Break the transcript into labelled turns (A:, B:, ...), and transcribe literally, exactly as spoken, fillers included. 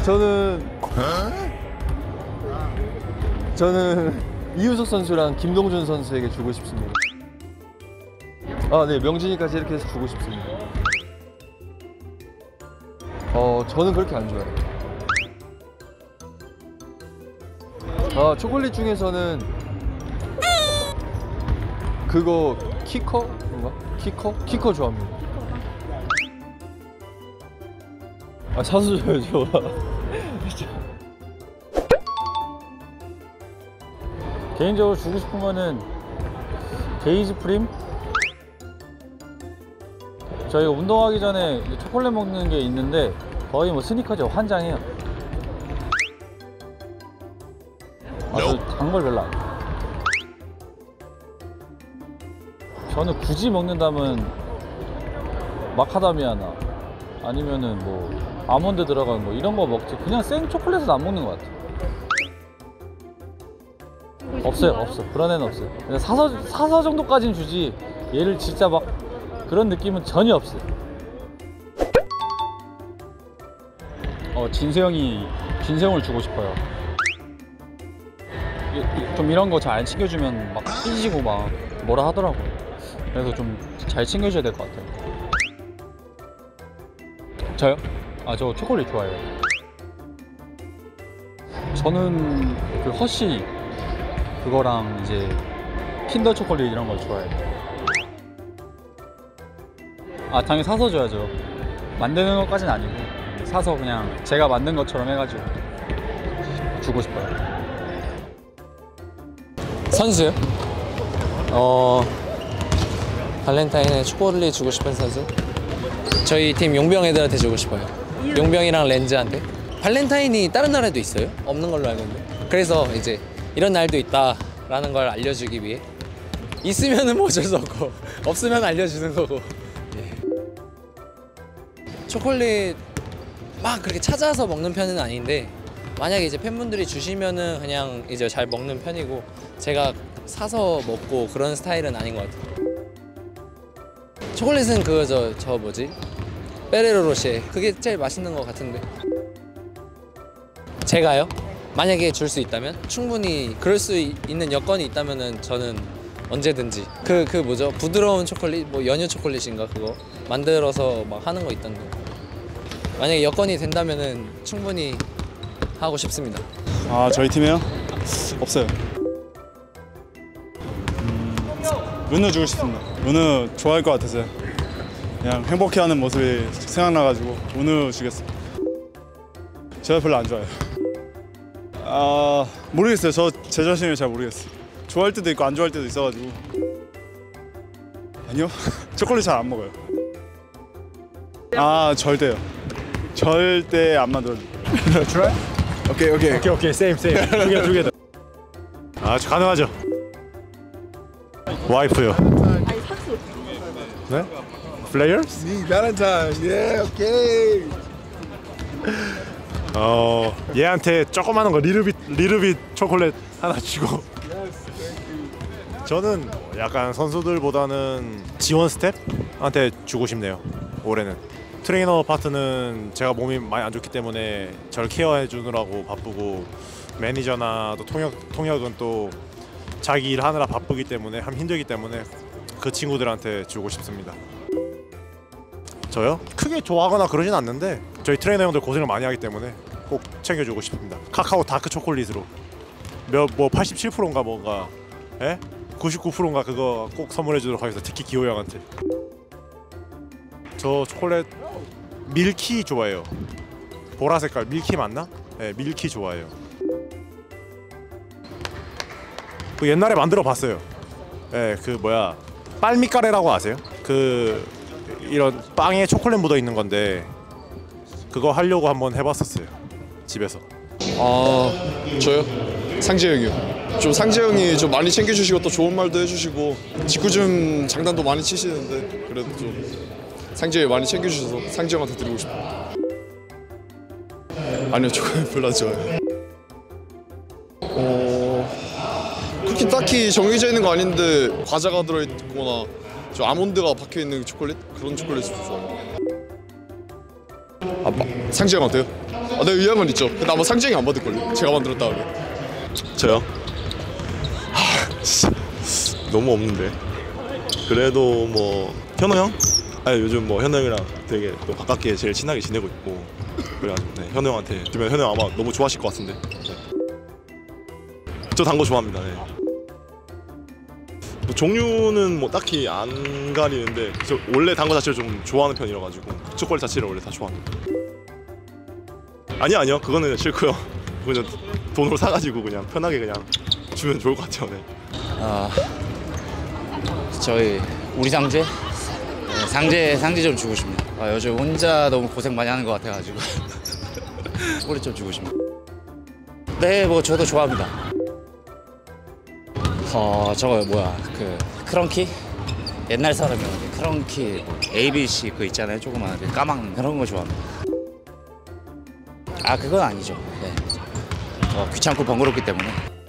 A: 저는 저는 이우석 선수랑 김동준 선수에게 주고 싶습니다. 아, 네, 명진이까지 이렇게 해서 주고 싶습니다. 어, 저는 그렇게 안 좋아해요. 아, 초콜릿 중에서는 그거 키커? 뭔가? 키커? 키커 좋아합니다. 아, 사수줘요, 좋아.
B: 개인적으로 주고 싶은 거는 데이지 프림? 저희가 운동하기 전에 초콜릿 먹는 게 있는데 거의 뭐 스니커즈 환장해요. 아, 저 단 걸 별로 안 해요. 저는 굳이 먹는다면 마카다미아나 아니면은 뭐 아몬드 들어간 거 이런 거 먹지, 그냥 생 초콜릿은 안 먹는 것 같아요. 없어요, 없어. 그런 애는 없어요. 그냥 사서, 사서 정도까지는 주지 얘를 진짜 막 그런 느낌은 전혀 없어요. 어, 진세형이 진세형을 주고 싶어요. 좀 이런 거 잘 안 챙겨주면 막 삐지고 막 뭐라 하더라고요. 그래서 좀 잘 챙겨줘야 될 것 같아요. 저요? 아, 저 초콜릿 좋아해요. 저는 그 허쉬 그거랑 이제 킨더 초콜릿 이런 걸 좋아해요. 아, 당연히 사서 줘야죠. 만드는 것까지는 아니고 사서 그냥 제가 만든 것처럼 해가지고 주고 싶어요.
C: 선수요? 어... 발렌타인에 초콜릿 주고 싶은 선수? 저희 팀 용병 애들한테 주고 싶어요. 용병이랑 렌즈한테. 발렌타인이 다른 나라에도 있어요? 없는 걸로 알고 있는데. 그래서 이제 이런 날도 있다 라는 걸 알려주기 위해, 있으면은 뭐 어쩔 수 없고 없으면 알려주는 거고. 예. 초콜릿 막 그렇게 찾아서 먹는 편은 아닌데, 만약에 이제 팬분들이 주시면은 그냥 이제 잘 먹는 편이고, 제가 사서 먹고 그런 스타일은 아닌 것 같아요. 초콜릿은 그거 저, 저 뭐지? 페레로 로쉐, 그게 제일 맛있는 것 같은데. 제가요? 만약에 줄 수 있다면? 충분히 그럴 수 있는 여건이 있다면은 저는 언제든지 그, 그 뭐죠? 부드러운 초콜릿? 뭐 연유 초콜릿인가 그거? 만들어서 막 하는 거 있던데. 만약에 여건이 된다면은 충분히 하고 싶습니다.
D: 아, 저희 팀에요? 없어요. 음, 은우 주고 싶습니다. 은우 좋아할 것 같아서요. 그냥 행복해하는 모습이 생각나가지고 은우 주겠습니다. 제가 별로 안 좋아해요. 아, 모르겠어요. 저 제 자신을 잘 모르겠어요. 좋아할 때도 있고 안 좋아할 때도 있어가지고. 아니요, 초콜릿 잘 안 먹어요. 아, 절대요. 절대 안 만들어요.
E: Try? 오케이 오케이
B: 오케이 오케이 세임 세임 두 개 두 개 더.
F: 아, 가능하죠. 와이프요. 네? 플레이어스?
E: Me Valentine. Yeah, okay.
F: 어, 얘한테 조그마한 거 리르빗 리르빗 초콜릿 하나 주고. 저는 약간 선수들보다는 지원 스텝한테 주고 싶네요. 올해는 트레이너 파트는 제가 몸이 많이 안 좋기 때문에 저를 케어해 주느라고 바쁘고, 매니저나 또 통역 통역은 또 자기 일 하느라 바쁘기 때문에 함 힘들기 때문에 그 친구들한테 주고 싶습니다. 저요? 크게 좋아하거나 그러진 않는데 저희 트레이너 형들 고생을 많이 하기 때문에 꼭 챙겨주고 싶습니다. 카카오 다크 초콜릿으로 몇 뭐 팔십칠 퍼센트인가 뭔가, 예? 구십구 퍼센트인가 그거 꼭 선물해 주도록 하겠습니다. 특히 기호 형한테. 저 초콜릿 밀키 좋아해요. 보라 색깔 밀키 맞나? 네, 밀키 좋아해요. 그 옛날에 만들어 봤어요. 네, 그 뭐야 빨미까레라고 아세요? 그 이런 빵에 초콜릿 묻어 있는 건데 그거 하려고 한번 해봤었어요, 집에서.
G: 아, 저요? 상재형이요. 좀 상재형이 좀 많이 챙겨주시고 또 좋은 말도 해주시고 직구좀 장단도 많이 치시는데 그래도 좀 상재형이 많이 챙겨주셔서 상재형한테 드리고 싶어요. 아니요, 초콜릿 별로 안 좋아해요. 어... 그렇게 딱히 정해져 있는 거 아닌데 과자가 들어있거나 저 아몬드가 박혀있는 초콜릿? 그런 초콜릿을 좋아해요. 아, 상재형한테요? 아, 네, 의향은 있죠. 근데 아마 상징이 안 받을걸요. 제가 만들었다 하면.
H: 저요? 하, 진짜 너무 없는데. 그래도 뭐 현호 형? 아니 요즘 뭐 현호 형이랑 되게 또 가깝게 제일 친하게 지내고 있고 그래가지고 네, 현호 형한테 주면 현호 형 아마 너무 좋아하실 것 같은데. 네. 저 단 거 좋아합니다. 네. 뭐 종류는 뭐 딱히 안 가리는데 저 원래 단 거 자체를 좀 좋아하는 편이라 가지고 초콜릿 자체를 원래 다 좋아합니다. 아니요 아니요 그거는 싫고요. 그냥 돈으로 사가지고 그냥 편하게 그냥 주면 좋을 것 같아요. 네.
I: 아, 저희 우리 상제 네, 상제 상제 좀 주고 싶네요. 아, 요즘 혼자 너무 고생 많이 하는 것 같아가지고 꼬리 좀 주고 싶네요. 네, 뭐 저도 좋아합니다. 어, 저거 뭐야 그 크런키 옛날 사람이었는데 크런키 뭐 에이비씨 그 있잖아요 조그만 그 까만 그런 거 좋아합니다. 아, 그건 아니죠. 네, 어, 귀찮고 번거롭기 때문에.